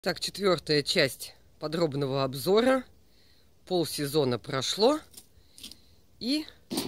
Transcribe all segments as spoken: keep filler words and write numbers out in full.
Так, четвертая часть подробного обзора. Полсезона прошло. И,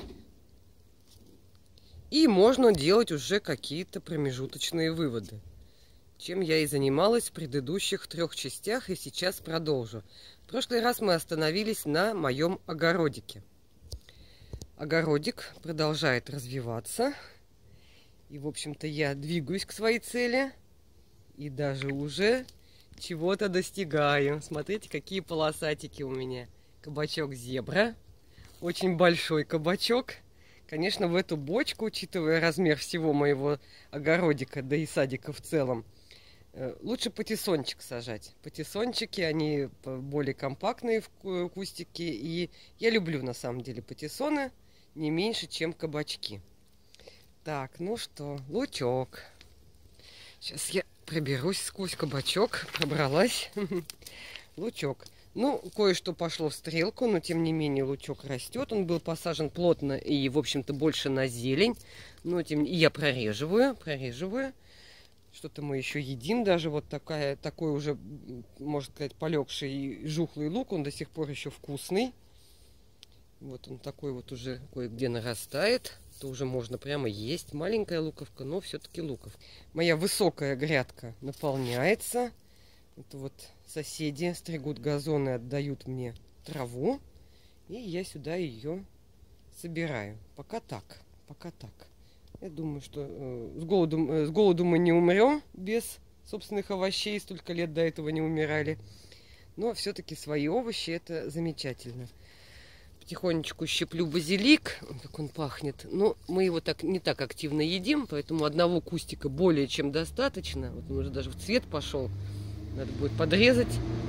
и можно делать уже какие-то промежуточные выводы. Чем я и занималась в предыдущих трех частях, и сейчас продолжу. В прошлый раз мы остановились на моем огородике. Огородик продолжает развиваться. И, в общем-то, я двигаюсь к своей цели. И даже уже чего-то достигаю. Смотрите, какие полосатики у меня. Кабачок зебра. Очень большой кабачок. Конечно, в эту бочку, учитывая размер всего моего огородика, да и садика в целом, лучше патиссончик сажать. Патиссончики, они более компактные в кустике. И я люблю, на самом деле, патиссоны не меньше, чем кабачки. Так, ну что, лучок. Сейчас я проберусь сквозь кабачок. Пробралась. Лучок. Ну, кое-что пошло в стрелку, но тем не менее лучок растет. Он был посажен плотно и, в общем-то, больше на зелень. Но тем и я прореживаю, прореживаю. Что-то мы еще едим. Даже вот такая, такой уже, можно сказать, полегший жухлый лук. Он до сих пор еще вкусный. Вот он такой вот уже кое-где нарастает. То уже можно прямо есть. Маленькая луковка, но все-таки луков. Моя высокая грядка наполняется. Это вот соседи стригут газоны, отдают мне траву. И я сюда ее собираю. Пока так, пока так. Я думаю, что э, с, голоду, э, с голоду мы не умрем без собственных овощей. Столько лет до этого не умирали. Но все-таки свои овощи — это замечательно. Потихонечку щеплю базилик, как он пахнет. Но мы его так не так активно едим, поэтому одного кустика более чем достаточно. Вот он уже даже в цвет пошел. Надо будет подрезать,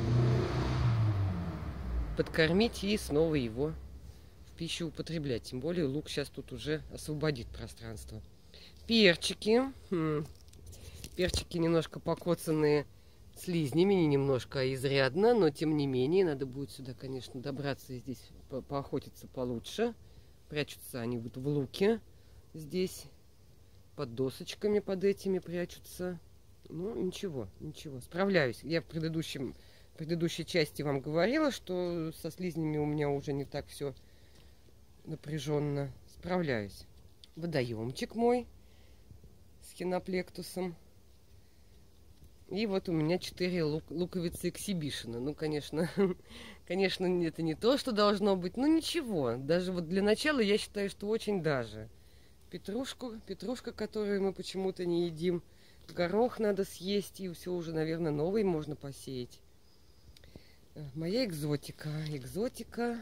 подкормить и снова его в пищу употреблять. Тем более лук сейчас тут уже освободит пространство. Перчики. Хм. Перчики немножко покоцанные слизнями, не немножко, а изрядно, но тем не менее надо будет сюда, конечно, добраться и здесь по поохотиться получше. Прячутся они вот в луке здесь, под досочками под этими прячутся. Ну, ничего, ничего, справляюсь. Я в предыдущем, в предыдущей части вам говорила, что со слизнями у меня уже не так все напряженно. Справляюсь. Водоемчик мой с хиноплектусом. И вот у меня четыре лук, луковицы эксибишена. Ну, конечно, конечно, это не то, что должно быть. Ну, ничего. Даже вот для начала я считаю, что очень даже. Петрушку, петрушка, которую мы почему-то не едим. Горох надо съесть, и все уже, наверное, новый можно посеять. Моя экзотика. Экзотика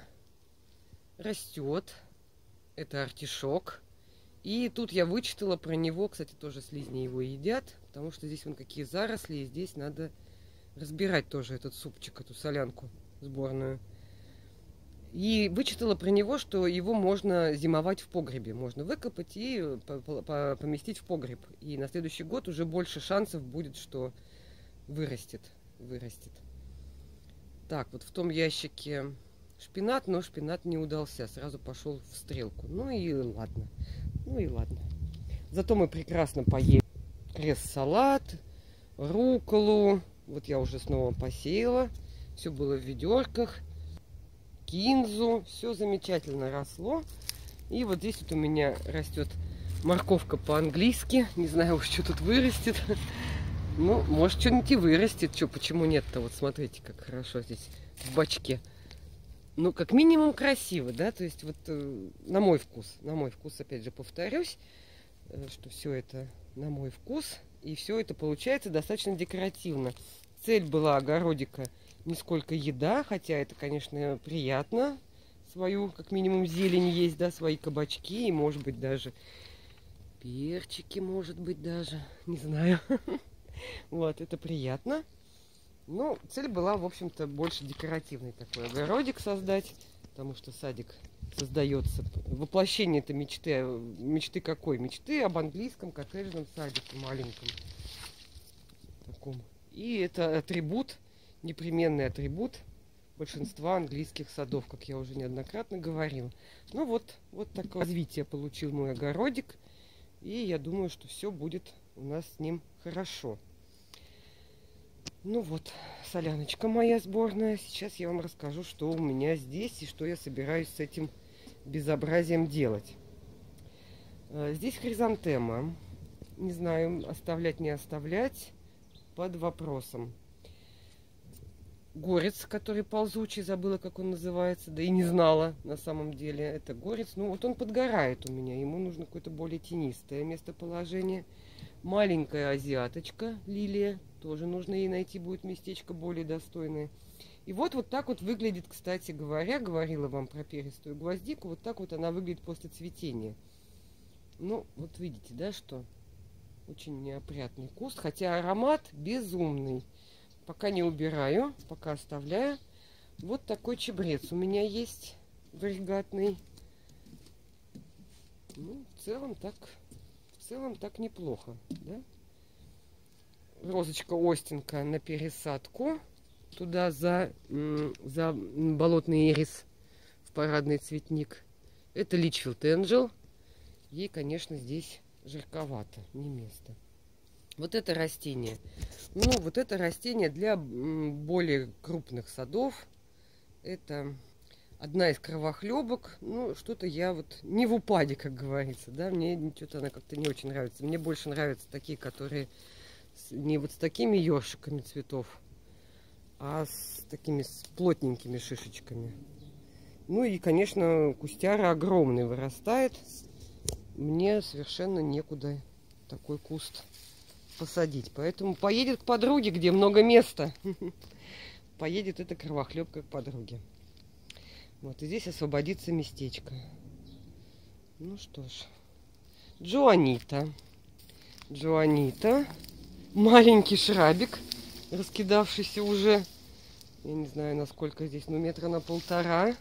растет. Это артишок. И тут я вычитала про него, кстати, тоже слизни его едят, потому что здесь вон какие заросли, и здесь надо разбирать тоже этот супчик, эту солянку сборную. И вычитала про него, что его можно зимовать в погребе. Можно выкопать и поместить в погреб. И на следующий год уже больше шансов будет, что вырастет. вырастет. Так, вот в том ящике шпинат, но шпинат не удался. Сразу пошел в стрелку. Ну и ладно. Ну и ладно. Зато мы прекрасно поели крест-салат, рукколу. Вот я уже снова посеяла. Все было в ведерках. Кинзу. Все замечательно росло. И вот здесь вот у меня растет морковка по-английски. Не знаю уж, что тут вырастет. Ну, может, что-нибудь и вырастет. Что, почему нет-то? Вот смотрите, как хорошо здесь в бачке. Ну, как минимум красиво, да? То есть вот э, на мой вкус. На мой вкус, опять же, повторюсь, э, что все это на мой вкус. И все это получается достаточно декоративно. Цель была огородика не сколько еда, хотя это, конечно, приятно. Свою, как минимум, зелень есть, да, свои кабачки. И, может быть, даже перчики, может быть, даже. Не знаю. Вот, это приятно. Ну, цель была, в общем-то, больше декоративный такой огородик создать, потому что садик создается. Воплощение это мечты. Мечты какой? Мечты об английском коттеджном садике маленьком. Таком. И это атрибут, непременный атрибут большинства английских садов, как я уже неоднократно говорила. Ну вот, вот такое развитие получил мой огородик. И я думаю, что все будет у нас с ним хорошо. Ну вот, соляночка моя сборная. Сейчас я вам расскажу, что у меня здесь и что я собираюсь с этим безобразием делать. Здесь хризантема. Не знаю, оставлять, не оставлять, под вопросом. Горец, который ползучий, забыла, как он называется, да и не знала на самом деле. Это горец. Ну вот он подгорает у меня, ему нужно какое-то более тенистое местоположение. Маленькая азиаточка, лилия, тоже нужно ей найти будет местечко более достойное. И вот вот так вот выглядит, кстати говоря, говорила вам про перистую гвоздику, вот так вот она выглядит после цветения. Ну, вот видите, да, что очень неопрятный куст, хотя аромат безумный. Пока не убираю, пока оставляю. Вот такой чабрец у меня есть варигатный. Ну, в целом так, в целом так неплохо, да? Розочка Остинка на пересадку. Туда за, за болотный ирис в парадный цветник. Это Личфилд Энджел. Ей, конечно, здесь жарковато, не место. Вот это растение. Ну, вот это растение для более крупных садов. Это одна из кровохлебок. Ну, что-то я вот не в упаде, как говорится, да. Мне что-то она как-то не очень нравится. Мне больше нравятся такие, которые не вот с такими ёршиками цветов, а с такими с плотненькими шишечками. Ну и, конечно, кустяра огромный вырастает. Мне совершенно некуда такой куст посадить. Поэтому поедет к подруге, где много места. Поедет эта кровохлебка к подруге. Вот, и здесь освободится местечко. Ну что ж. Джоанита. Джоанита. Маленький шрабик, раскидавшийся уже. Я не знаю, насколько здесь, ну, метра на полтора.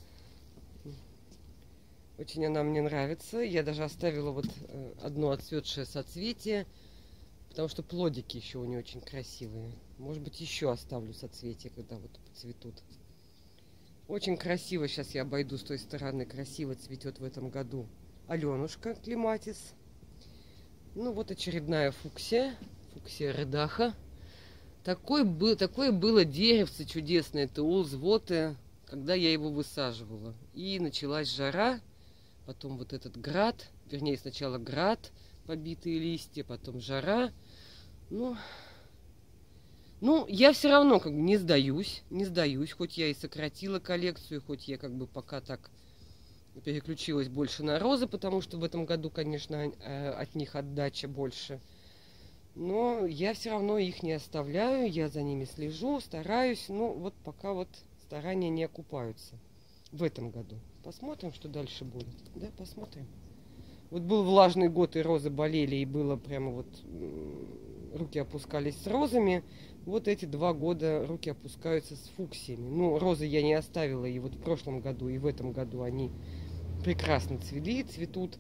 Очень она мне нравится. Я даже оставила вот одно отцветшее соцветие, потому что плодики еще у нее очень красивые. Может быть, еще оставлю соцветия, когда вот поцветут. Очень красиво. Сейчас я обойду с той стороны. Красиво цветет в этом году Аленушка клематис. Ну вот очередная фуксия. Фуксия редаха. Такой был, такое было деревце чудесное. Это улзвоты, когда я его высаживала. И началась жара. Потом вот этот град. Вернее, сначала град, побитые листья, потом жара. Ну, ну я все равно как бы не сдаюсь, не сдаюсь, хоть я и сократила коллекцию, хоть я как бы пока так переключилась больше на розы, потому что в этом году, конечно, от них отдача больше. Но я все равно их не оставляю, я за ними слежу, стараюсь. Ну, вот пока вот старания не окупаются в этом году. Посмотрим, что дальше будет. Да, посмотрим. Вот был влажный год, и розы болели, и было прямо вот... Руки опускались с розами. Вот эти два года руки опускаются с фуксиями. Ну, розы я не оставила, и вот в прошлом году, и в этом году они прекрасно цвели, цветут.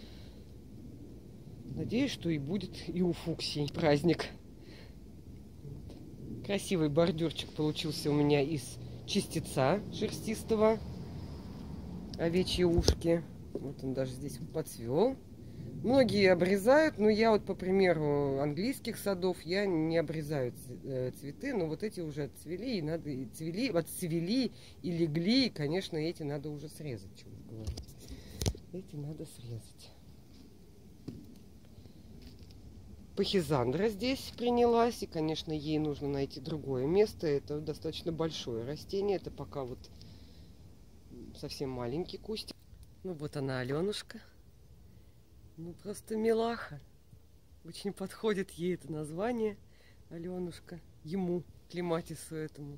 Надеюсь, что и будет и у фуксий праздник. Красивый бордюрчик получился у меня из чистеца шерстистого. Овечьи ушки. Вот он даже здесь подцвел. Многие обрезают, но я вот, по примеру английских садов, я не обрезаю цветы, но вот эти уже отцвели, и надо и цвели, отцвели и легли, и, конечно, эти надо уже срезать, что вы говорите. Эти надо срезать. Пахизандра здесь принялась, и, конечно, ей нужно найти другое место. Это достаточно большое растение, это пока вот совсем маленький кустик. Ну вот она, Аленушка. Ну, просто милаха. Очень подходит ей это название. Аленушка. Ему, клематису этому.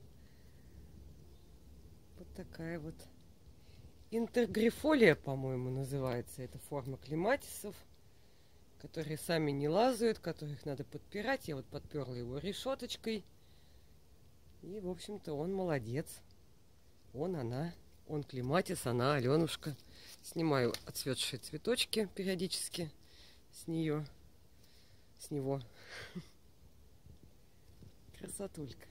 Вот такая вот. Интергрифолия, по-моему, называется эта форма клематисов, которые сами не лазают, которых надо подпирать. Я вот подперла его решеточкой. И, в общем-то, он молодец. Он, она. Он клематис, она Аленушка. Снимаю отцветшие цветочки периодически с нее, с него. Красотулька.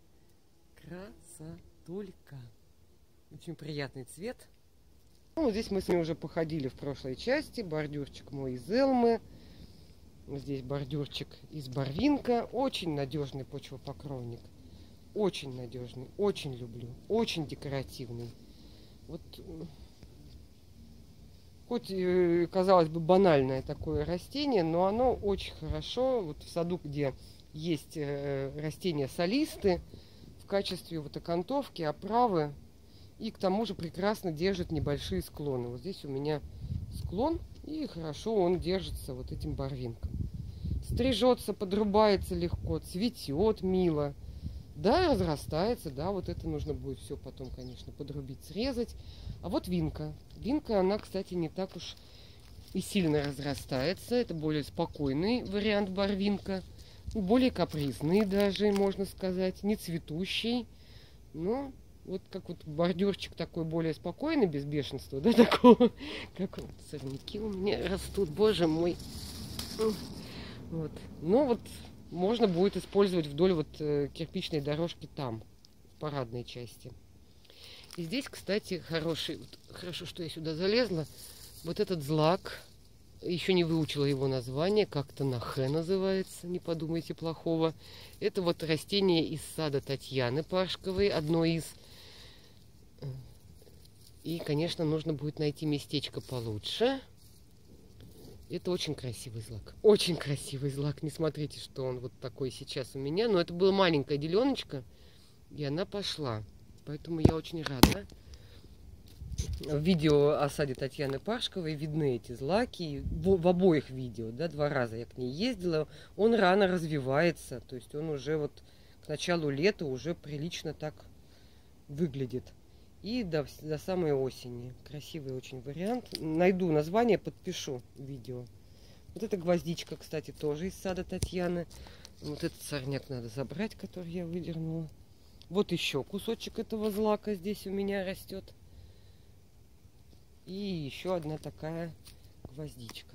Красотулька. Очень приятный цвет. Ну, здесь мы с ней уже походили в прошлой части. Бордюрчик мой из Элмы. Здесь бордюрчик из барвинка. Очень надежный почвопокровник. Очень надежный. Очень люблю. Очень декоративный. Вот, хоть, казалось бы, банальное такое растение, но оно очень хорошо. Вот в саду, где есть растения солисты, в качестве вот окантовки, оправы. И к тому же прекрасно держит небольшие склоны. Вот здесь у меня склон, и хорошо он держится вот этим барвинком. Стрижется, подрубается легко, цветет мило. Да, разрастается, да, вот это нужно будет все потом, конечно, подрубить, срезать. А вот винка. Винка, она, кстати, не так уж и сильно разрастается. Это более спокойный вариант барвинка. Более капризный даже, можно сказать. Не цветущий. Но вот как вот бордюрчик такой более спокойный, без бешенства, да, такого. Как вот сорняки у меня растут, боже мой. Вот. Ну вот можно будет использовать вдоль вот э, кирпичной дорожки там, в парадной части. И здесь, кстати, хороший, вот, хорошо, что я сюда залезла, вот этот злак, еще не выучила его название, как-то на Х называется, не подумайте плохого. Это вот растение из сада Татьяны Паршковой, одно из. И, конечно, нужно будет найти местечко получше. Это очень красивый злак. Очень красивый злак. Не смотрите, что он вот такой сейчас у меня. Но это была маленькая деленочка, и она пошла. Поэтому я очень рада. В видео о саде Татьяны Паршковой видны эти злаки. В, в обоих видео, да, два раза я к ней ездила. Он рано развивается. То есть он уже вот к началу лета уже прилично так выглядит. И до, до самой осени. Красивый очень вариант. Найду название, подпишу видео. Вот эта гвоздичка, кстати, тоже из сада Татьяны. Вот этот сорняк надо забрать, который я выдернула. Вот еще кусочек этого злака здесь у меня растет. И еще одна такая гвоздичка.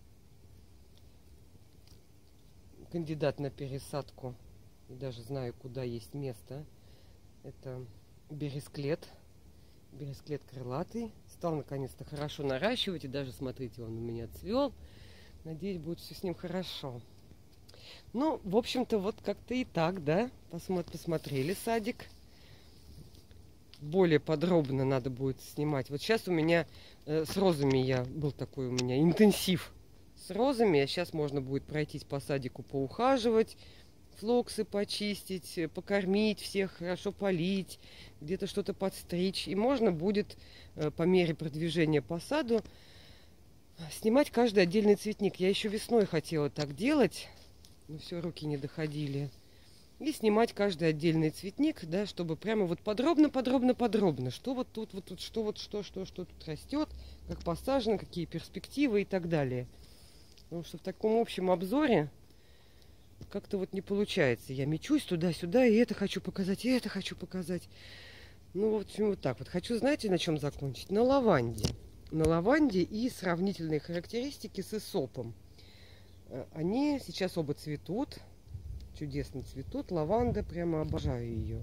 Кандидат на пересадку. Даже знаю, куда есть место. Это бересклет. Бересклет крылатый. Стал наконец-то хорошо наращивать. И даже, смотрите, он у меня цвел. Надеюсь, будет все с ним хорошо. Ну, в общем-то, вот как-то и так, да? Посмотрели садик. Более подробно надо будет снимать. Вот сейчас у меня э, с розами я... Был такой у меня интенсив с розами. А сейчас можно будет пройтись по садику, поухаживать. Флоксы почистить, покормить всех, хорошо полить, где-то что-то подстричь. И можно будет э, по мере продвижения по саду снимать каждый отдельный цветник. Я еще весной хотела так делать, но все, руки не доходили. И снимать каждый отдельный цветник, да, чтобы прямо вот подробно, подробно, подробно, что вот тут, вот тут, что вот, что, что, что тут растет, как посажено, какие перспективы и так далее. Потому что в таком общем обзоре как-то вот не получается. Я мечусь туда-сюда, и это хочу показать, и это хочу показать. Ну, вот, вот так вот. Хочу, знаете, на чем закончить? На лаванде. На лаванде и сравнительные характеристики с эсопом. Они сейчас оба цветут. Чудесно цветут. Лаванда, прямо обожаю ее.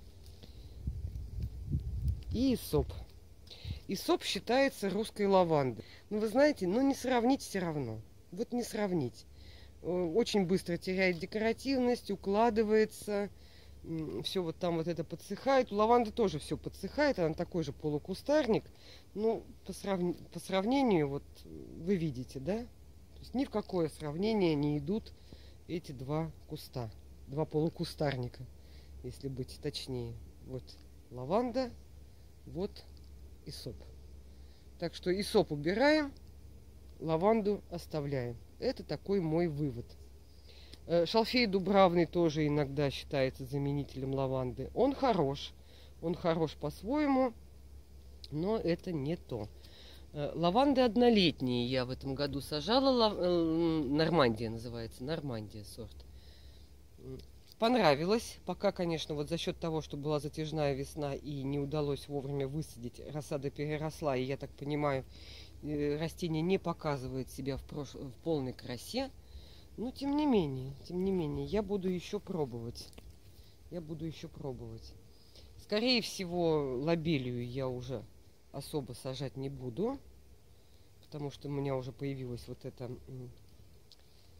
И эсоп. Эсоп считается русской лавандой. Ну, вы знаете, ну не сравнить все равно. Вот не сравнить. Очень быстро теряет декоративность, укладывается. Все вот там вот это подсыхает. У лаванды тоже все подсыхает. Она такой же полукустарник. Ну, по, срав... по сравнению, вот вы видите, да? То есть ни в какое сравнение не идут эти два куста. Два полукустарника, если быть точнее. Вот лаванда, вот эсоп. Так что эсоп убираем, лаванду оставляем. Это такой мой вывод. Шалфей дубравный тоже иногда считается заменителем лаванды. Он хорош. Он хорош по-своему, но это не то. Лаванды однолетние я в этом году сажала. Лав... Нормандия называется. Нормандия сорт. Понравилось. Пока, конечно, вот за счет того, что была затяжная весна и не удалось вовремя высадить, рассада переросла. И я так понимаю, растение не показывает себя в, прош... в полной красе. Но тем не менее, тем не менее, я буду еще пробовать. Я буду еще пробовать. Скорее всего, лобелию я уже особо сажать не буду, потому что у меня уже появилась вот эта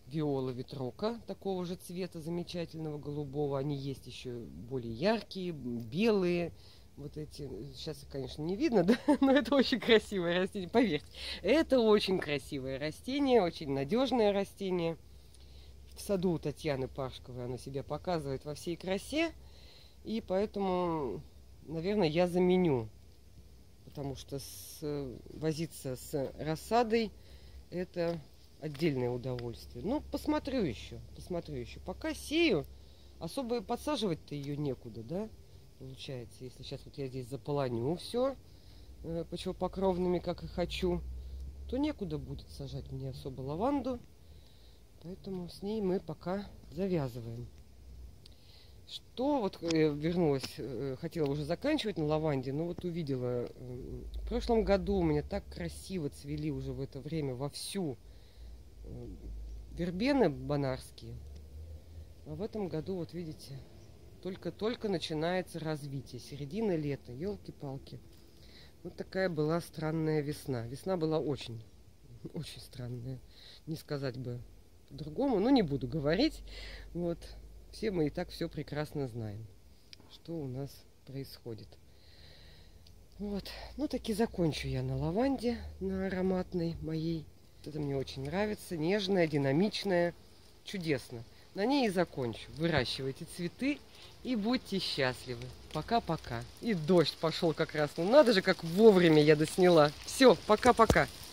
виола ветрока такого же цвета, замечательного голубого. Они есть еще более яркие, белые. Вот эти, сейчас, конечно, не видно, да, но это очень красивое растение, поверьте. Это очень красивое растение, очень надежное растение. В саду у Татьяны Пашковой оно себя показывает во всей красе. И поэтому, наверное, я заменю. Потому что с, возиться с рассадой — это отдельное удовольствие. Ну, посмотрю еще, посмотрю еще. Пока сею, особо подсаживать-то ее некуда, да, получается. Если сейчас вот я здесь заполоню все э, почвопокровными, как и хочу, то некуда будет сажать мне особо лаванду. Поэтому с ней мы пока завязываем. Что вот э, вернулась, э, хотела уже заканчивать на лаванде, но вот увидела, э, в прошлом году у меня так красиво цвели уже в это время вовсю э, вербены бонарские. А в этом году, вот видите, только-только начинается развитие, середина лета, елки-палки. Вот такая была странная весна. Весна была очень, очень странная, не сказать бы по-другому, но не буду говорить. Вот. Все мы и так все прекрасно знаем, что у нас происходит. Вот. Ну, таки закончу я на лаванде, на ароматной моей. Это мне очень нравится. Нежная, динамичная. Чудесно. На ней и закончу. Выращивайте цветы и будьте счастливы. Пока-пока. И дождь пошел как раз. Ну, надо же, как вовремя я досняла. Все, пока-пока.